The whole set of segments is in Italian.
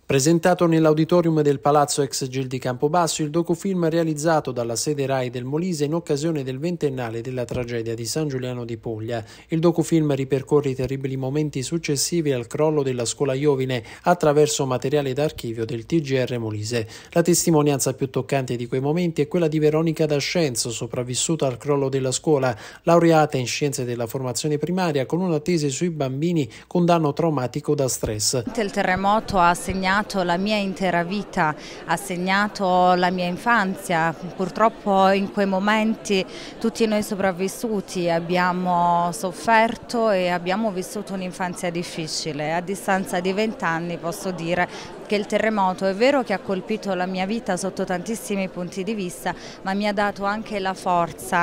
Presentato nell'auditorium del Palazzo Ex Gil di Campobasso il docufilm realizzato dalla sede RAI del Molise in occasione del ventennale della tragedia di San Giuliano di Puglia. Il docufilm ripercorre i terribili momenti successivi al crollo della scuola Iovine attraverso materiale d'archivio del TGR Molise. La testimonianza più toccante di quei momenti è quella di Veronica D'Ascenzo, sopravvissuta al crollo della scuola, laureata in scienze della formazione primaria con una tesi sui bambini con danno traumatico da stress. Il terremoto ha segnato la mia intera vita, ha segnato la mia infanzia. Purtroppo in quei momenti tutti noi sopravvissuti abbiamo sofferto e abbiamo vissuto un'infanzia difficile. A distanza di 20 anni posso dire che il terremoto è vero che ha colpito la mia vita sotto tantissimi punti di vista, ma mi ha dato anche la forza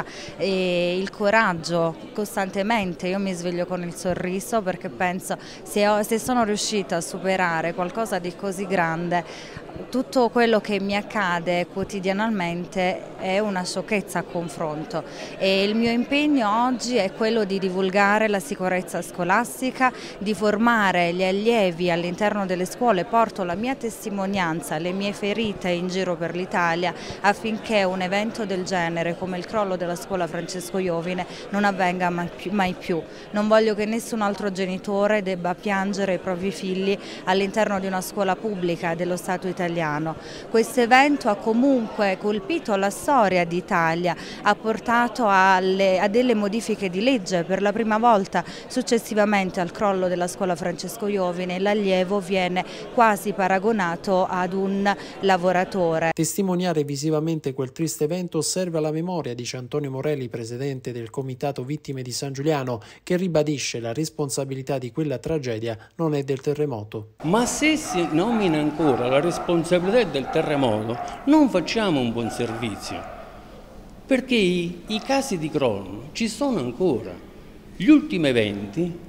e il coraggio costantemente. Io mi sveglio con il sorriso perché penso se sono riuscita a superare qualcosa di così grande, tutto quello che mi accade quotidianamente è una sciocchezza a confronto e il mio impegno oggi è quello di divulgare la sicurezza scolastica, di formare gli allievi all'interno delle scuole. Porto la mia testimonianza, le mie ferite in giro per l'Italia affinché un evento del genere come il crollo della scuola Francesco Iovine non avvenga mai più. Non voglio che nessun altro genitore debba piangere i propri figli all'interno di una scuola pubblica dello Stato italiano. Questo evento ha comunque colpito la storia d'Italia, ha portato a delle modifiche di legge. Per la prima volta successivamente al crollo della scuola Francesco Iovine l'allievo viene quasi paragonato ad un lavoratore. Testimoniare visivamente quel triste evento serve alla memoria, dice Antonio Morelli, presidente del Comitato Vittime di San Giuliano, che ribadisce la responsabilità di quella tragedia non è del terremoto. Ma se si nomina ancora la responsabilità del terremoto non facciamo un buon servizio, perché i casi di crollo ci sono ancora. Gli ultimi eventi,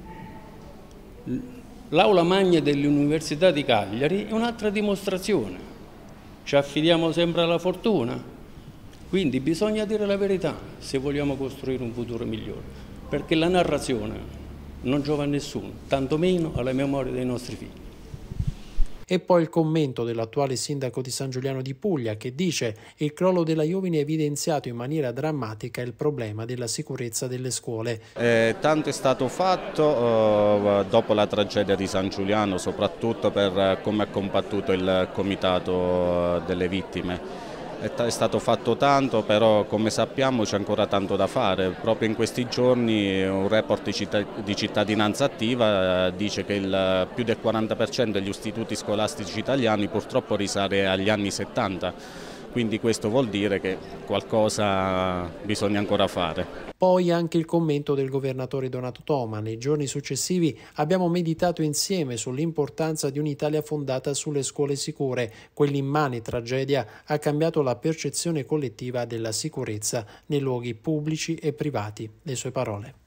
l'aula magna dell'Università di Cagliari è un'altra dimostrazione. Ci affidiamo sempre alla fortuna, quindi bisogna dire la verità se vogliamo costruire un futuro migliore, perché la narrazione non giova a nessuno, tantomeno alla memoria dei nostri figli. E poi il commento dell'attuale sindaco di San Giuliano di Puglia che dice: il crollo della Iovine ha evidenziato in maniera drammatica il problema della sicurezza delle scuole. Tanto è stato fatto dopo la tragedia di San Giuliano, soprattutto per come ha combattuto il comitato delle vittime. È stato fatto tanto, però come sappiamo c'è ancora tanto da fare. Proprio in questi giorni un report di cittadinanza attiva dice che più del 40% degli istituti scolastici italiani purtroppo risale agli anni 70. Quindi questo vuol dire che qualcosa bisogna ancora fare. Poi anche il commento del governatore Donato Toma. Nei giorni successivi abbiamo meditato insieme sull'importanza di un'Italia fondata sulle scuole sicure. Quell'immane tragedia ha cambiato la percezione collettiva della sicurezza nei luoghi pubblici e privati. Le sue parole.